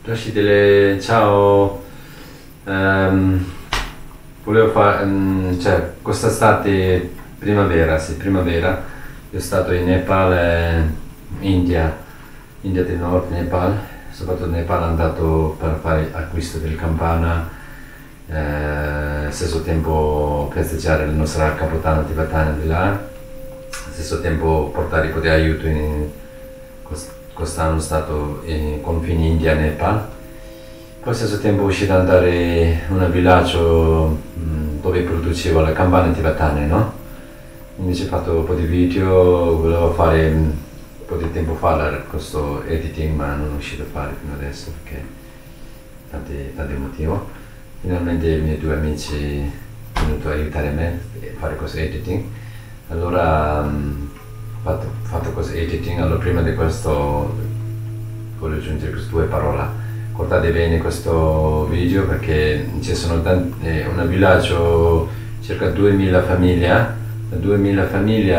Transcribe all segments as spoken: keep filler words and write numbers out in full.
Rashidele, ciao. Ehm, volevo fare, ehm, cioè, quest'estate, primavera, sì, primavera, io sono stato in Nepal, e India, India del Nord, Nepal, soprattutto in Nepal andato per fare acquisto del campana, eh, allo stesso tempo festeggiare la nostra Capodanno tibetana di là, allo stesso tempo portare un po' di aiuto in, quest'anno è stato in confini India-Nepal. Poi allo stesso tempo uscito ad andare in un villaggio mh, dove producevo le campane tibetane, no? Invece ho fatto un po' di video, volevo fare mh, un po' di tempo fa questo editing, ma non è riuscito a fare fino adesso perché tanti, tanti motivi. Finalmente i miei due amici sono venuti a aiutare me a fare questo editing. Allora mh, ho fatto, fatto questo editing, allora prima di questo voglio aggiungere queste due parole. Guardate bene questo video perché ci sono tanti, è un villaggio, circa duemila famiglie, duemila famiglie,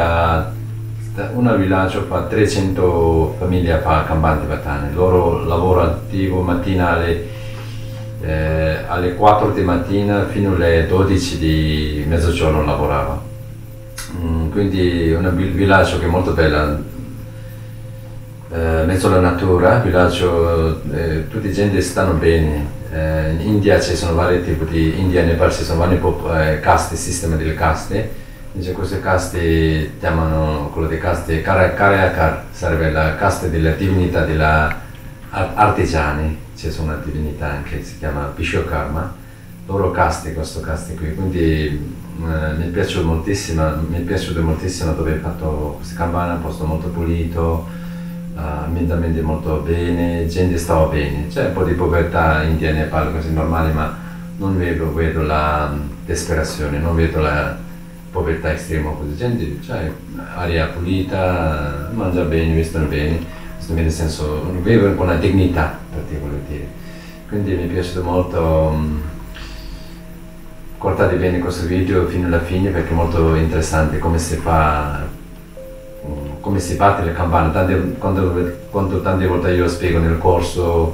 un villaggio fa trecento famiglie fa campane tibetane, loro lavoro attivo mattina alle, eh, alle quattro di mattina fino alle dodici di mezzogiorno lavorava. Mm, quindi un villaggio che è molto bello. Eh, mezzo alla natura, villaggio, eh, tutti i gente stanno bene. Eh, in India ci sono vari tipi di, India e Nepal ci sono vari eh, caste, sistema delle caste. Invece queste caste chiamano, quello dei caste, Karyakar, sarebbe la casta della divinità della artigiani, c'è una divinità anche che si chiama Vishwakarma, loro caste, questo caste qui, quindi eh, mi è piaciuto moltissimo, mi è piaciuto moltissimo dove ho fatto questa campana, un posto molto pulito, Uh, ambientalmente molto bene, gente stava bene, c'è un po' di povertà in India e Nepal, così normale, ma non vedo, vedo la um, disperazione, non vedo la povertà estrema così, gente, cioè aria pulita, mangia bene, vestono bene, nel senso, vivono con una dignità, per te voglio dire. Quindi mi è piaciuto molto, um, guardate bene questo video fino alla fine perché è molto interessante come si fa, come si batte le campane, tante, quando, quando tante volte io spiego nel corso,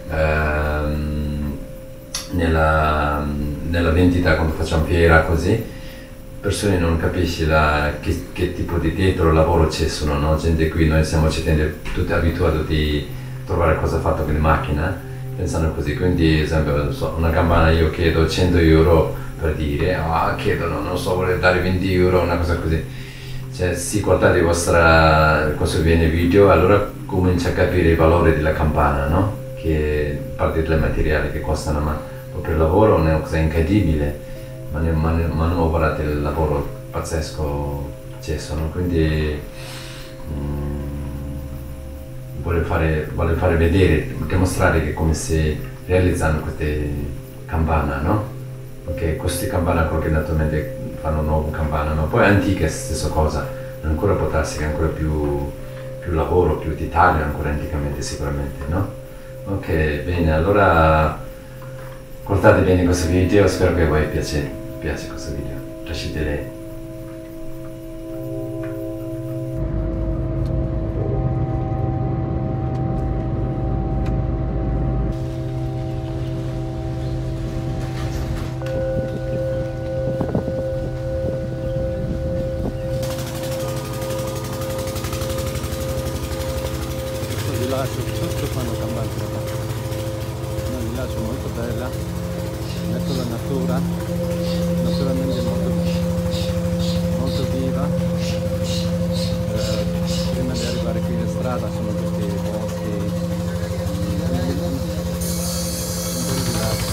ehm, nella, nella vendita, quando facciamo fiera così, persone non capiscono che, che tipo di dietro lavoro c'è, sono, no? Gente qui, noi siamo tutti abituati a trovare cosa fatta con le macchine, pensano così, quindi ad esempio so, una campana io chiedo cento euro per dire, ah, chiedono, non so, vuole dare venti euro, una cosa così. Cioè, se guardate il vostro, questo viene video, allora comincia a capire il valore della campana, no? Che parte dei materiali che costano, ma proprio il lavoro è una cosa incredibile, ma ne, ma ne, ma non ho guardato il lavoro pazzesco c'è, sono, quindi mm, voglio, fare, voglio fare vedere, dimostrare che come si realizzano queste campane, no? Perché queste campane qualche naturalmente fanno nuove campane, ma poi antiche stessa cosa, ancora può darsi che ancora più, più lavoro, più di taglio ancora anticamente sicuramente, no? Ok, bene, allora guardate bene questo video, spero che a voi piace, piace questo video, lasciatele. Tutto fanno campane tibetane, è un villaggio molto bella, in mezzo alla natura, naturalmente molto, molto viva. Eh, prima di arrivare qui in strada sono tutti boschi, un bel villaggio.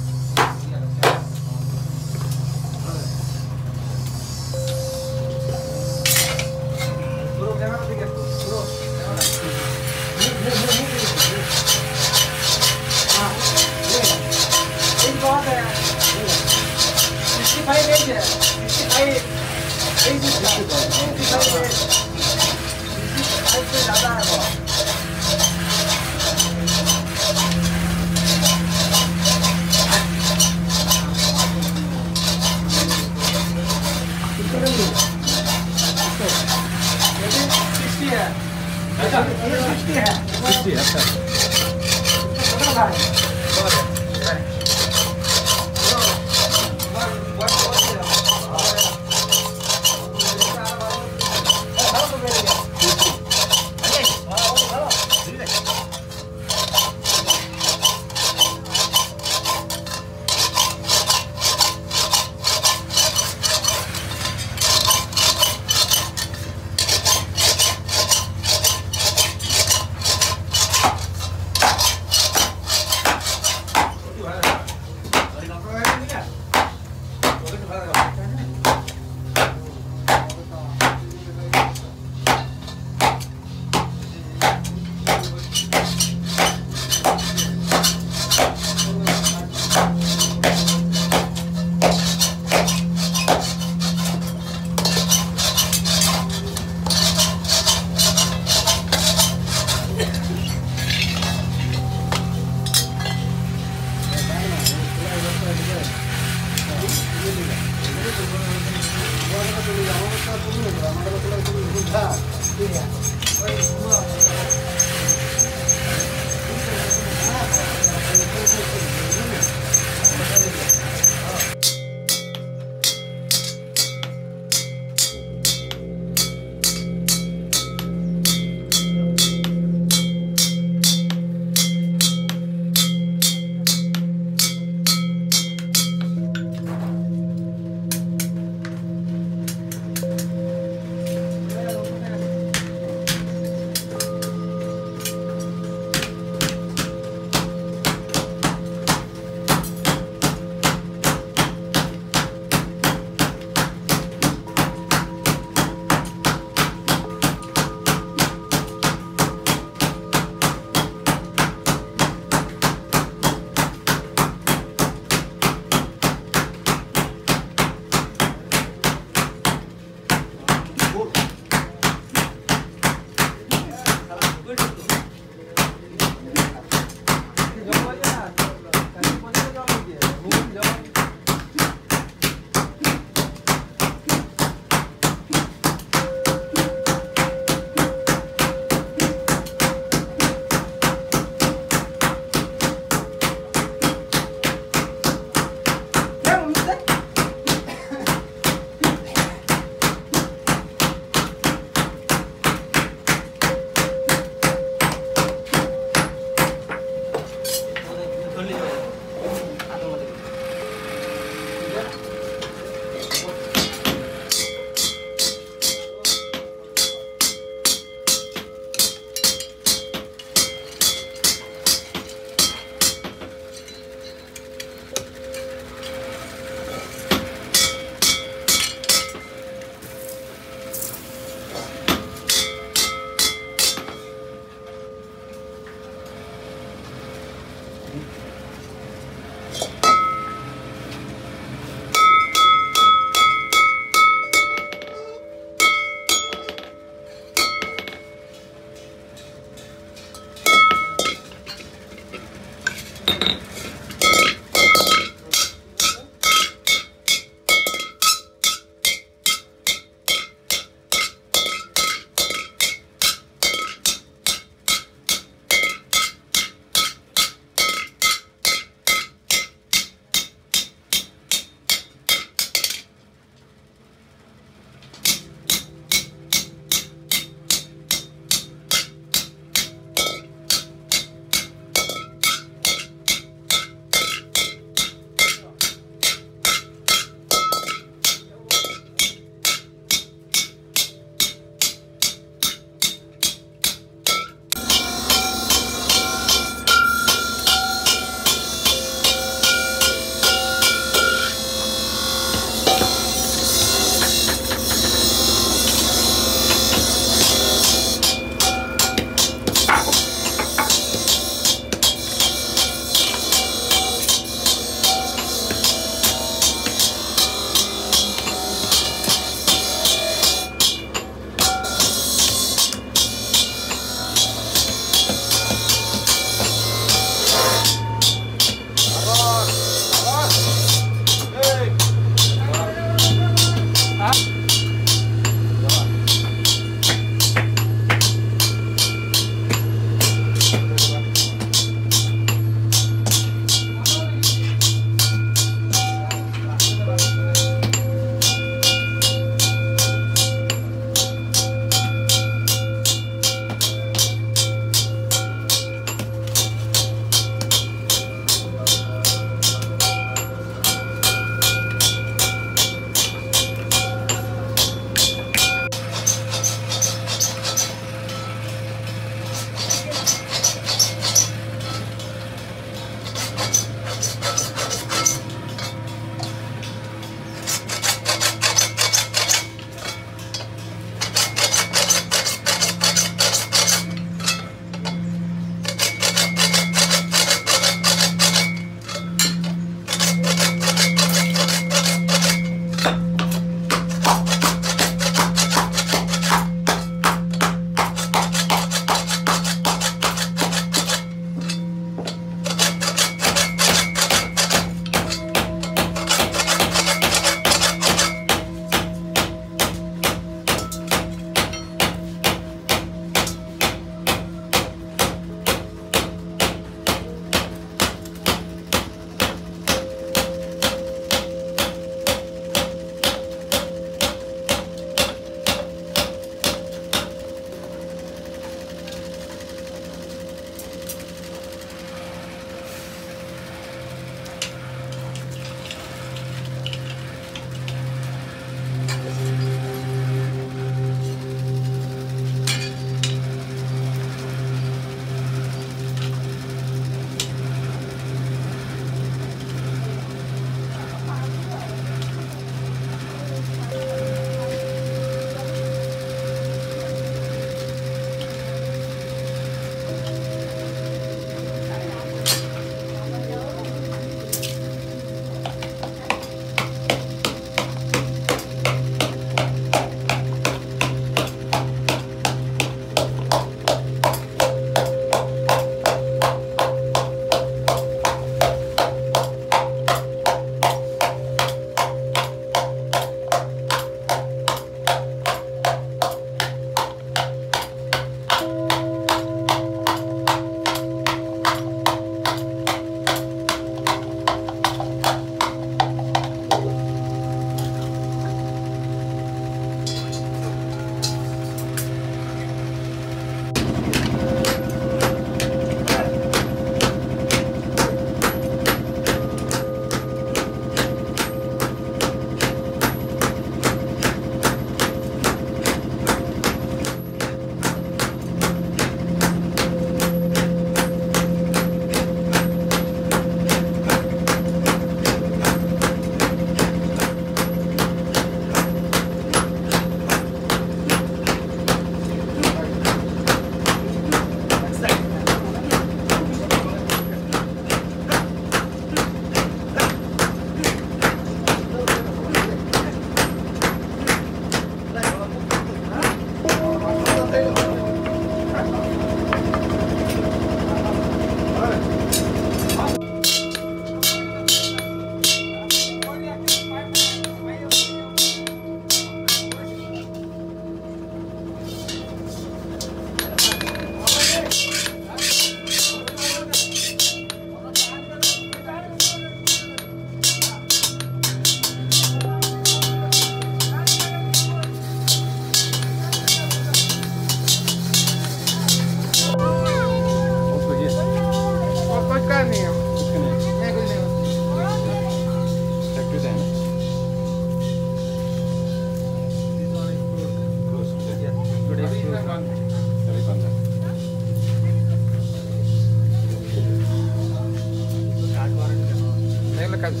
casa.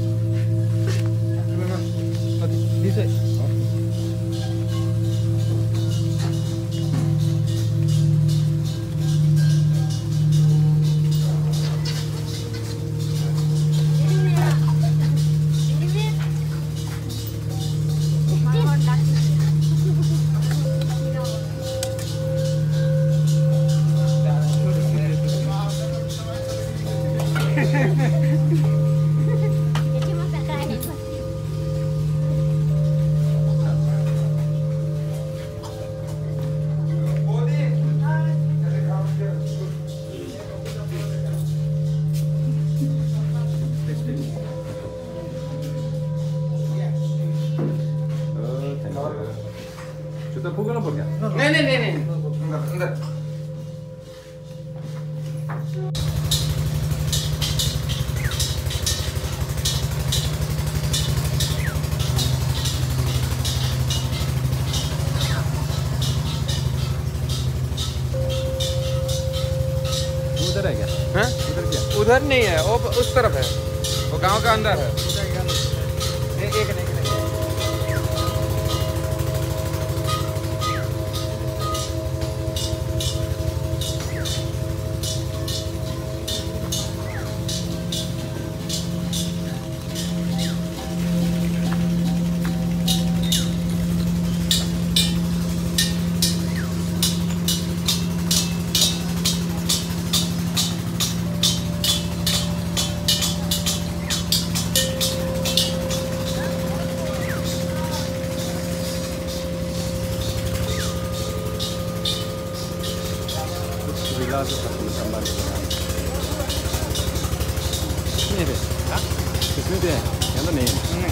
Ok, dice. Kita pukul apa enggak? Nih nih nih nih. Enggak, enggak. उधर है क्या? हैं? उधर क्या? उधर नहीं है, वो उस तरफ है, वो गांव का अंदर है। एक एक नहीं, एक नहीं। Villaggio fatto le campane Senti, senti, andiamo bene.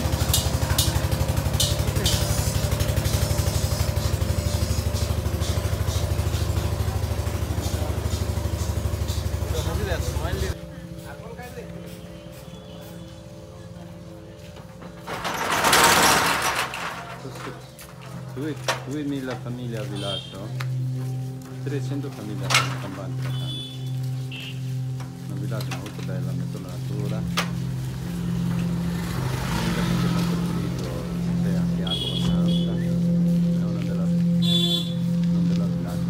Due, duemila famiglie al villaggio, trecento famiglie a Campania. Un villaggio molto bello, in mezzo alla natura, molto pulito, c'è anche acqua abbastanza, è una della, non della villaggio.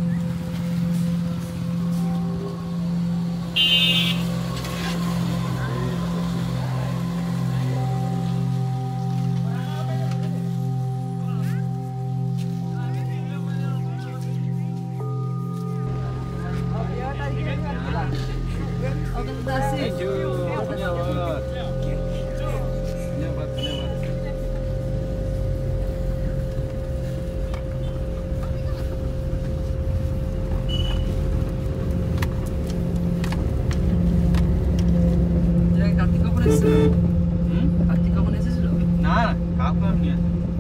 Thank you. Dhanyawad. Dhanyawad, dhanyawad. Jadi kartika pun eses. Hmm? Kartika pun eses loh. Nah, kapan ya?